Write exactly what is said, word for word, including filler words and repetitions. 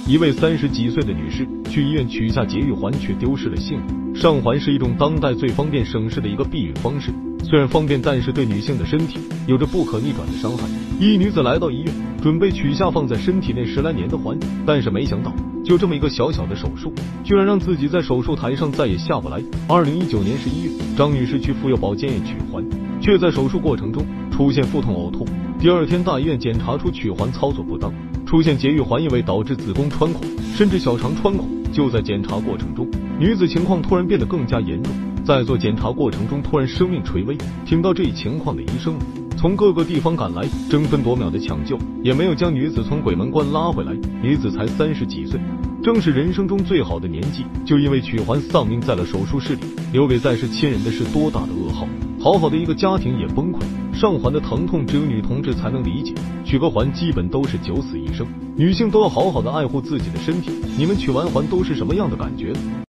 一位三十几岁的女士去医院取下节育环，却丢失了性命。上环是一种当代最方便省事的一个避孕方式，虽然方便，但是对女性的身体有着不可逆转的伤害。一女子来到医院，准备取下放在身体内十来年的环，但是没想到，就这么一个小小的手术，居然让自己在手术台上再也下不来。二零一九年十一月，张女士去妇幼保健院取环，却在手术过程中出现腹痛呕吐。第二天大医院检查出取环操作不当，出现节育环异位，导致子宫穿孔，甚至小肠穿孔。就在检查过程中，女子情况突然变得更加严重，在做检查过程中突然生命垂危。听到这一情况的医生们从各个地方赶来，争分夺秒的抢救，也没有将女子从鬼门关拉回来。女子才三十几岁，正是人生中最好的年纪，就因为取环丧命在了手术室里，留给在世亲人的是多大的噩耗。好好的一个家庭也崩溃，上环的疼痛只有女同志才能理解，取个环基本都是九死一生，女性都要好好的爱护自己的身体。你们取完环都是什么样的感觉呢？